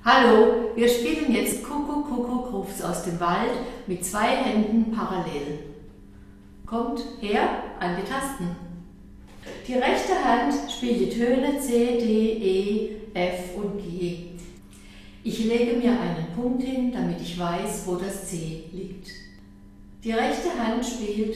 Hallo, wir spielen jetzt Kuckuck, Kuckuck, ruf's aus dem Wald mit 2 Händen parallel. Kommt her an die Tasten. Die rechte Hand spielt die Töne C, D, E, F und G. Ich lege mir einen Punkt hin, damit ich weiß, wo das C liegt. Die rechte Hand spielt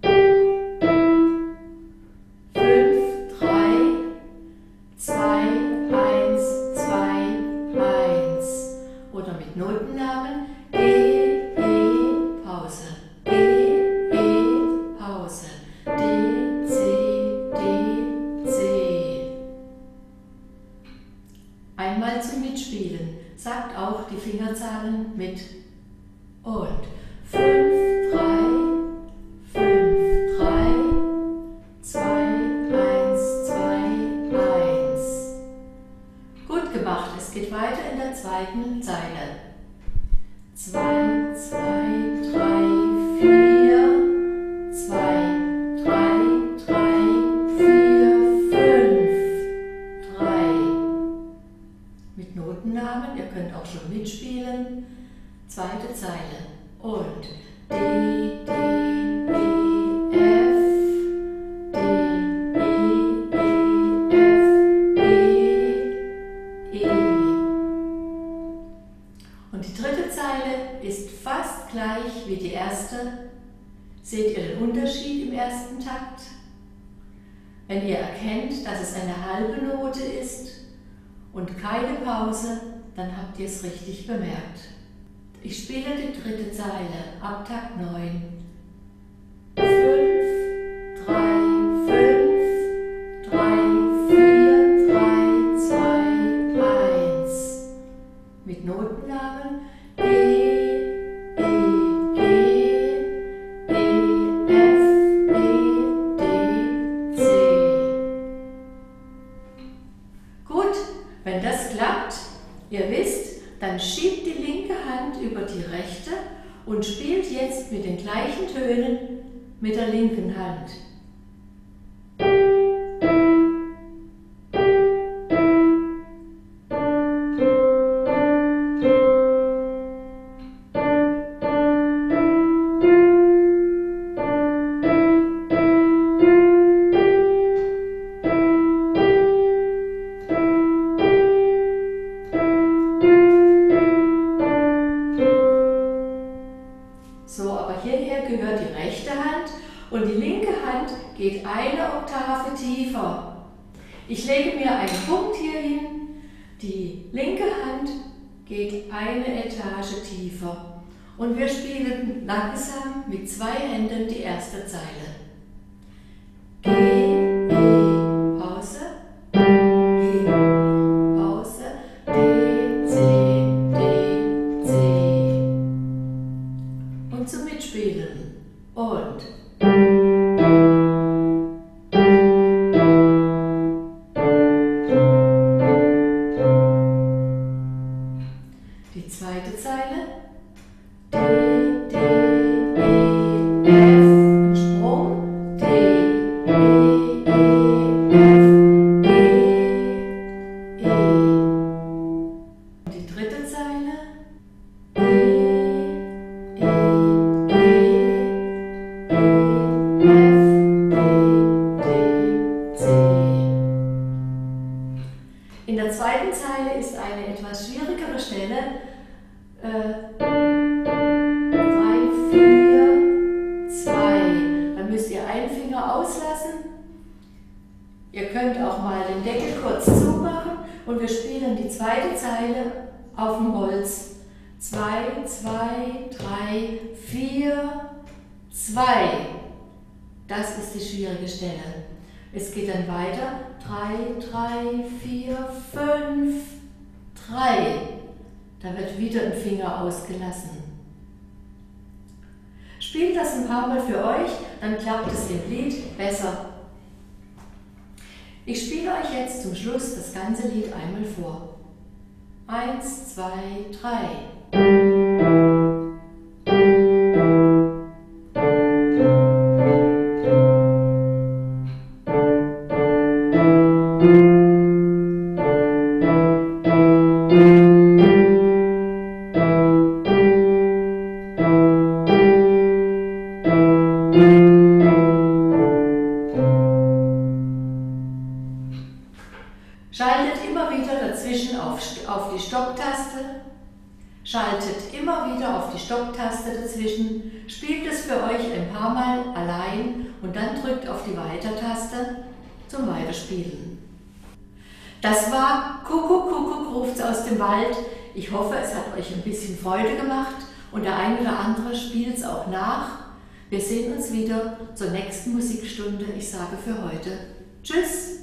5, 3, 2, 1, 2, 1. Oder mit Notennamen G, E, Pause, G, E, Pause, D, C, D, C. Einmal zum Mitspielen. Sagt auch die Fingerzahlen mit. Und 5, 3, 5, 3, 2, 1, 2, 1. Gut gemacht, es geht weiter in der zweiten Zeile. 2, 2, 3, 4, 2, 3, 3, 4, 5, 3. Mit Notennamen, ihr könnt auch schon mitspielen. Zweite Zeile. Und D, D, E, F, D, E, E, F, E, E. Und die dritte Zeile ist fast gleich wie die erste. Seht ihr den Unterschied im ersten Takt? Wenn ihr erkennt, dass es eine halbe Note ist und keine Pause, dann habt ihr es richtig bemerkt. Ich spiele die dritte Zeile ab Takt 9. 5, 3, 5, 3, 4, 3, 2, 1. Mit Notennamen G, E, G, E, F, E, D, C. Gut, wenn das klappt, ihr wisst, dann schiebt die linke Hand über die rechte und spielt jetzt mit den gleichen Tönen mit der linken Hand. So, aber hierher gehört die rechte Hand und die linke Hand geht eine Oktave tiefer. Ich lege mir einen Punkt hier hin, die linke Hand geht eine Etage tiefer und wir spielen langsam mit 2 Händen die erste Zeile. G, E, Pause, G, Pause, D, C, D, C. Und zum Mitspielen. Und die zweite Zeile. D, D, E, F, Sprung. D, E, F, E, E. Und die dritte Zeile. E, E, in der zweiten Zeile ist eine etwas schwierigere Stelle. 3, 4, 2. Dann müsst ihr einen Finger auslassen. Ihr könnt auch mal den Deckel kurz zumachen und wir spielen die zweite Zeile auf dem Holz. 2, 2, 3, 4, 2. Das ist die schwierige Stelle. Es geht dann weiter. 3, 3, 4, 5, 3. Da wird wieder ein Finger ausgelassen. Spielt das ein paar Mal für euch, dann klappt es im Lied besser. Ich spiele euch jetzt zum Schluss das ganze Lied einmal vor. 1, 2, 3. Musik Schaltet immer wieder dazwischen auf die Stopptaste. Schaltet immer wieder auf die Stopptaste dazwischen, spielt es für euch ein paar Mal allein und dann drückt auf die Weiter-Taste zum Weiterspielen. Das war Kuckuck, Kuckuck ruft's aus dem Wald. Ich hoffe, es hat euch ein bisschen Freude gemacht und der ein oder andere spielt es auch nach. Wir sehen uns wieder zur nächsten Musikstunde. Ich sage für heute Tschüss!